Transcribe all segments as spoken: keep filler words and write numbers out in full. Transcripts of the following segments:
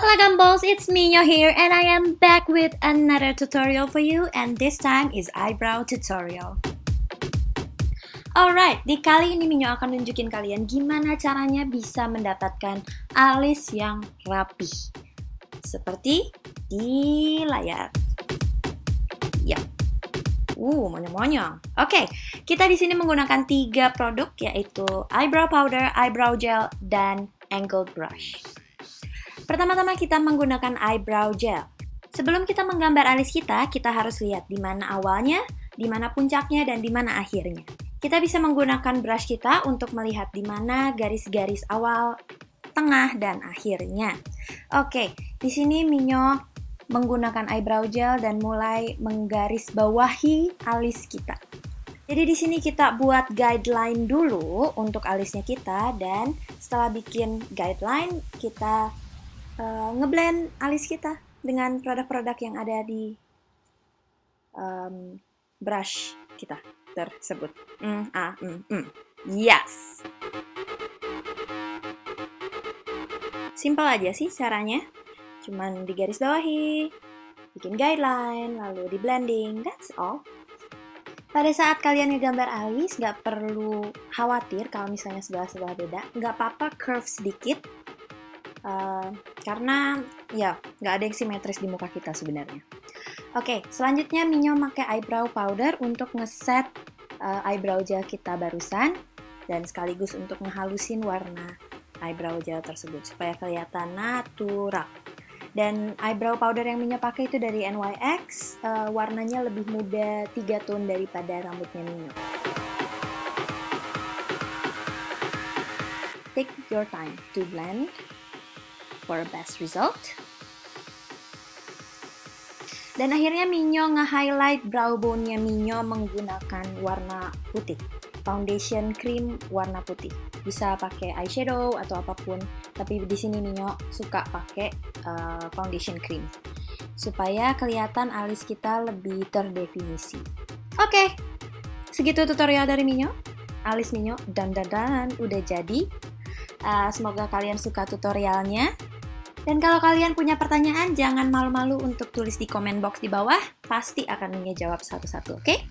Hello Gumballs, it's Minyo here and I am back with another tutorial for you, and this time is eyebrow tutorial. Alright, di kali ini Minyo akan nunjukin kalian gimana caranya bisa mendapatkan alis yang rapi. Seperti di layar. Ya. Uh, monyong-monyong. Oke, kita di sini menggunakan tiga produk, yaitu eyebrow powder, eyebrow gel, dan angled brush. Pertama-tama kita menggunakan eyebrow gel. Sebelum kita menggambar alis kita, kita harus lihat di mana awalnya, di mana puncaknya, dan di mana akhirnya. Kita bisa menggunakan brush kita untuk melihat di mana garis-garis awal, tengah, dan akhirnya. Oke, di sini Minyo menggunakan eyebrow gel dan mulai menggaris bawahi alis kita. Jadi di sini kita buat guideline dulu untuk alisnya kita, dan setelah bikin guideline kita Uh, ngeblend alis kita dengan produk-produk yang ada di um, brush kita tersebut. Mm, ah, mm, mm. Yes. Simple aja sih caranya. Cuman di garis bawahi, bikin guideline, lalu di blending. That's all. Pada saat kalian ngegambar alis, nggak perlu khawatir kalau misalnya sebelah-sebelah beda. Nggak apa-apa curve sedikit. Uh, karena ya nggak ada yang simetris di muka kita sebenarnya. Oke, selanjutnya Minyo pakai eyebrow powder untuk ngeset uh, eyebrow gel kita barusan, dan sekaligus untuk ngehalusin warna eyebrow gel tersebut supaya kelihatan natural. Dan eyebrow powder yang Minyo pakai itu dari N Y X, uh, warnanya lebih muda tiga tone daripada rambutnya Minyo. Take your time to blend for a best result. Dan akhirnya Minyo nge-highlight brow bone-nya Minyo menggunakan warna putih. Foundation cream warna putih. Bisa pakai eyeshadow atau apapun, tapi di sini Minyo suka pakai uh, foundation cream supaya kelihatan alis kita lebih terdefinisi. Oke, okay. Segitu tutorial dari Minyo. Alis Minyo dan dan dan udah jadi. Uh, semoga kalian suka tutorialnya. Dan kalau kalian punya pertanyaan, jangan malu-malu untuk tulis di komen box di bawah. Pasti akan Minyo jawab satu-satu, oke? Okay?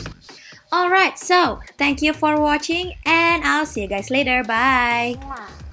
Alright, so thank you for watching and I'll see you guys later. Bye!